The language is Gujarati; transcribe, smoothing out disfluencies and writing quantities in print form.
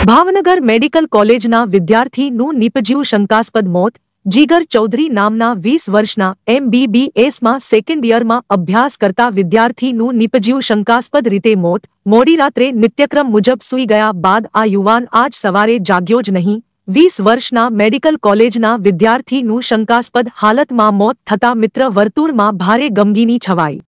ભાવનગર મેડિકલ કોલેજના વિદ્યાર્થીનું નિપજ્યું શંકાસ્પદ મોત. જીગર ચૌધરી નામના 20 વર્ષના MBBSમાં સેકન્ડ યરમાં અભ્યાસ કરતા વિદ્યાર્થીનું નિપજ્યું શંકાસ્પદ રીતે મોત. મોડી રાત્રે નિત્યક્રમ મુજબ સૂઈ ગયા બાદ આ યુવાન આજ સવારે જાગ્યો જ નહીં. 20 વર્ષના મેડિકલ કોલેજના વિદ્યાર્થીનું શંકાસ્પદ હાલતમાં મોત થતાં મિત્ર વર્તુળમાં ભારે ગમગીની છવાઈ.